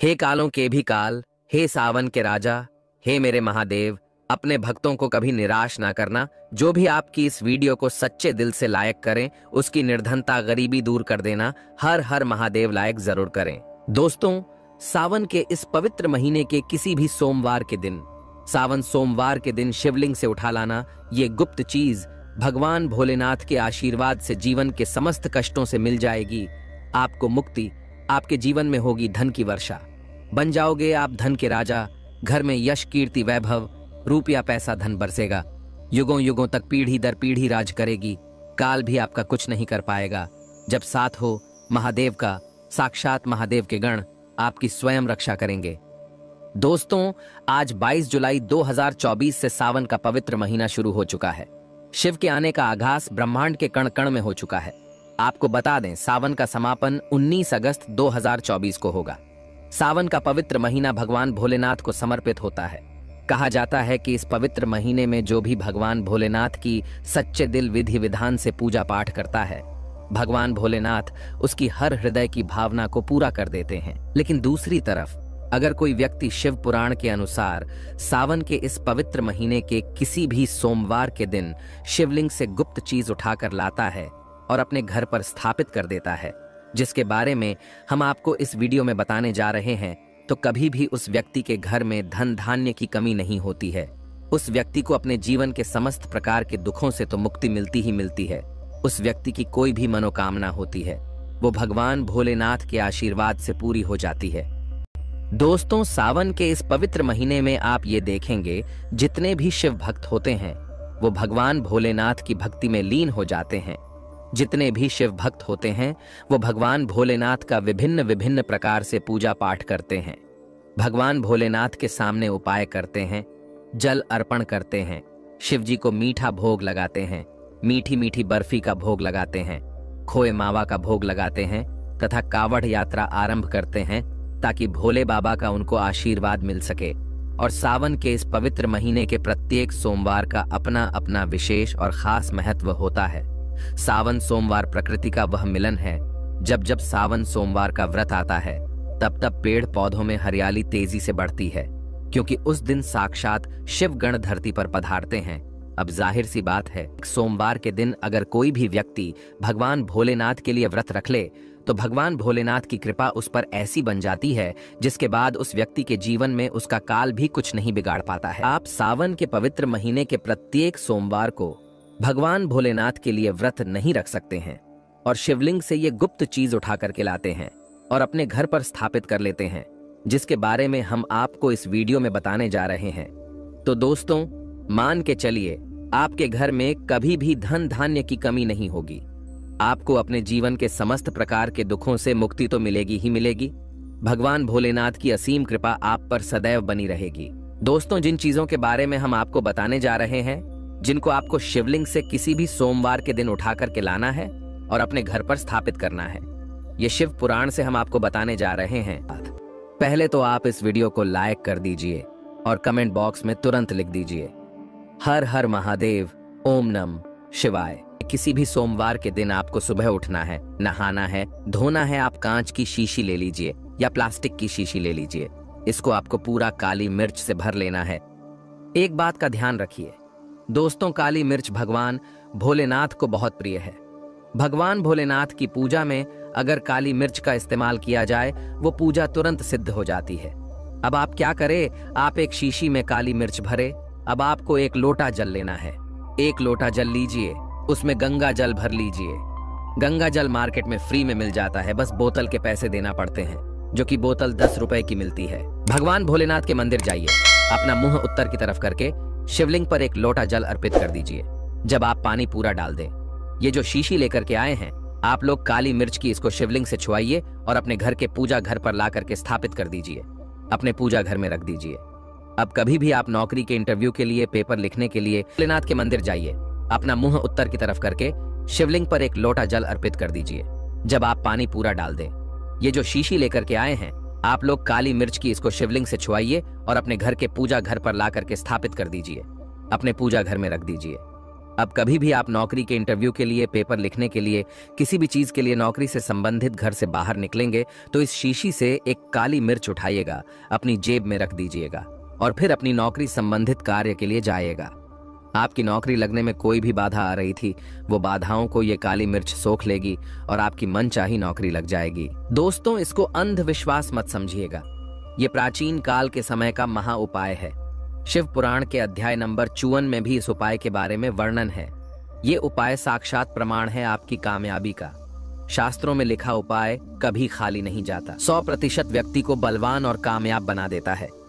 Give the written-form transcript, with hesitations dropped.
हे कालों के भी काल, हे सावन के राजा, हे मेरे महादेव, अपने भक्तों को कभी निराश ना करना। जो भी आपकी इस वीडियो को सच्चे दिल से लायक करें, उसकी निर्धनता गरीबी दूर कर देना। हर हर महादेव लायक जरूर करें। दोस्तों, सावन के इस पवित्र महीने के किसी भी सोमवार के दिन, सावन सोमवार के दिन शिवलिंग से उठा लाना ये गुप्त चीज भगवान भोलेनाथ के आशीर्वाद से जीवन के समस्त कष्टों से मिल जाएगी। आपको मुक्ति, आपके जीवन में होगी धन की वर्षा, बन जाओगे आप धन के राजा। घर में यश कीर्ति वैभव, रुपया पैसा धन बरसेगा। युगों युगों तक पीढ़ी दर पीढ़ी राज करेगी। काल भी आपका कुछ नहीं कर पाएगा। जब साथ हो महादेव का, साक्षात महादेव के गण आपकी स्वयं रक्षा करेंगे। दोस्तों, आज 22 जुलाई 2024 से सावन का पवित्र महीना शुरू हो चुका है। शिव के आने का आगाज ब्रह्मांड के कण कण में हो चुका है। आपको बता दें, सावन का समापन 19 अगस्त 2024 को होगा। सावन का पवित्र महीना भगवान भोलेनाथ को समर्पित होता है। कहा जाता है कि इस पवित्र महीने में जो भी भगवान भोलेनाथ की सच्चे दिल विधि विधान से पूजा पाठ करता है, भगवान भोलेनाथ उसकी हर हृदय की भावना को पूरा कर देते हैं। लेकिन दूसरी तरफ, अगर कोई व्यक्ति शिव पुराण के अनुसार सावन के इस पवित्र महीने के किसी भी सोमवार के दिन शिवलिंग से गुप्त चीज उठाकर लाता है और अपने घर पर स्थापित कर देता है, जिसके बारे में हम आपको इस वीडियो में बताने जा रहे हैं, तो कभी भी उस व्यक्ति के घर में धन धान्य की कमी नहीं होती है। उस व्यक्ति को अपने जीवन के समस्त प्रकार के दुखों से तो मुक्ति मिलती ही मिलती है। उस व्यक्ति की कोई भी मनोकामना होती है, वो भगवान भोलेनाथ के आशीर्वाद से पूरी हो जाती है। दोस्तों, सावन के इस पवित्र महीने में आप ये देखेंगे, जितने भी शिव भक्त होते हैं वो भगवान भोलेनाथ की भक्ति में लीन हो जाते हैं। जितने भी शिव भक्त होते हैं वो भगवान भोलेनाथ का विभिन्न विभिन्न प्रकार से पूजा पाठ करते हैं। भगवान भोलेनाथ के सामने उपाय करते हैं, जल अर्पण करते हैं, शिव जी को मीठा भोग लगाते हैं, मीठी मीठी बर्फी का भोग लगाते हैं, खोए मावा का भोग लगाते हैं तथा कावड़ यात्रा आरंभ करते हैं ताकि भोले बाबा का उनको आशीर्वाद मिल सके। और सावन के इस पवित्र महीने के प्रत्येक सोमवार का अपना अपना विशेष और खास महत्व होता है। सावन सोमवार प्रकृति का वह मिलन है। जब जब सावन सोमवार का व्रत आता है, तब तब पेड़ पौधों में हरियाली तेजी से बढ़ती है, क्योंकि उस दिन साक्षात शिव गण धरती पर पधारते हैं। अब जाहिर सी बात है, सोमवार के दिन अगर कोई भी व्यक्ति भगवान भोलेनाथ के लिए व्रत रख ले, तो भगवान भोलेनाथ की कृपा उस पर ऐसी बन जाती है, जिसके बाद उस व्यक्ति के जीवन में उसका काल भी कुछ नहीं बिगाड़ पाता है। आप सावन के पवित्र महीने के प्रत्येक सोमवार को भगवान भोलेनाथ के लिए व्रत नहीं रख सकते हैं और शिवलिंग से ये गुप्त चीज उठा करके लाते हैं और अपने घर पर स्थापित कर लेते हैं, जिसके बारे में हम आपको इस वीडियो में बताने जा रहे हैं। तो दोस्तों, मान के चलिए, आपके घर में कभी भी धन धान्य की कमी नहीं होगी। आपको अपने जीवन के समस्त प्रकार के दुखों से मुक्ति तो मिलेगी ही मिलेगी। भगवान भोलेनाथ की असीम कृपा आप पर सदैव बनी रहेगी। दोस्तों, जिन चीजों के बारे में हम आपको बताने जा रहे हैं, जिनको आपको शिवलिंग से किसी भी सोमवार के दिन उठा करके लाना है और अपने घर पर स्थापित करना है, ये शिव पुराण से हम आपको बताने जा रहे हैं। पहले तो आप इस वीडियो को लाइक कर दीजिए और कमेंट बॉक्स में तुरंत लिख दीजिए, हर हर महादेव, ओम नमः शिवाय। किसी भी सोमवार के दिन आपको सुबह उठना है, नहाना है, धोना है। आप कांच की शीशी ले लीजिए या प्लास्टिक की शीशी ले लीजिए। इसको आपको पूरा काली मिर्च से भर लेना है। एक बात का ध्यान रखिए दोस्तों, काली मिर्च भगवान भोलेनाथ को बहुत प्रिय है। भगवान भोलेनाथ की पूजा में अगर काली मिर्च का इस्तेमाल किया जाए, वो पूजा तुरंत सिद्ध हो जाती है। अब आप क्या करें, आप एक शीशी में काली मिर्च भरे। अब आपको एक लोटा जल लेना है। एक लोटा जल लीजिए, उसमें गंगा जल भर लीजिए। गंगा जल मार्केट में फ्री में मिल जाता है, बस बोतल के पैसे देना पड़ते हैं, जो कि बोतल 10 रुपए की मिलती है। भगवान भोलेनाथ के मंदिर जाइए, अपना मुंह उत्तर की तरफ करके शिवलिंग पर एक लोटा जल अर्पित कर दीजिए। जब आप पानी पूरा डाल दें, ये जो शीशी लेकर के आए हैं, आप लोग काली मिर्च की इसको शिवलिंग से छुआइए और अपने घर के पूजा घर पर ला करके स्थापित कर दीजिए। अपने पूजा घर में रख दीजिए। अब कभी भी आप नौकरी के इंटरव्यू के लिए, पेपर लिखने के लिए भोलेनाथ के मंदिर जाइए, अपना मुंह उत्तर की तरफ करके शिवलिंग पर एक लोटा जल अर्पित कर दीजिए। जब आप पानी पूरा डाल दें, ये जो शीशी लेकर के आए हैं, आप लोग काली मिर्च की इसको शिवलिंग से छुआइए और अपने घर के पूजा घर पर ला करके स्थापित कर दीजिए। अपने पूजा घर में रख दीजिए। अब कभी भी आप नौकरी के इंटरव्यू के लिए, पेपर लिखने के लिए, किसी भी चीज के लिए नौकरी से संबंधित घर से बाहर निकलेंगे तो इस शीशी से एक काली मिर्च उठाइएगा, अपनी जेब में रख दीजिएगा और फिर अपनी नौकरी संबंधित कार्य के लिए जाइएगा। आपकी नौकरी लगने में कोई भी बाधा आ रही थी, वो बाधाओं को ये काली मिर्च सोख लेगी और आपकी मनचाही नौकरी लग जाएगी। दोस्तों, इसको अंधविश्वास मत समझिएगा, ये प्राचीन काल के समय का महा उपाय है। शिव पुराण के अध्याय नंबर 54 में भी इस उपाय के बारे में वर्णन है। ये उपाय साक्षात प्रमाण है आपकी कामयाबी का। शास्त्रों में लिखा उपाय कभी खाली नहीं जाता, 100% व्यक्ति को बलवान और कामयाब बना देता है।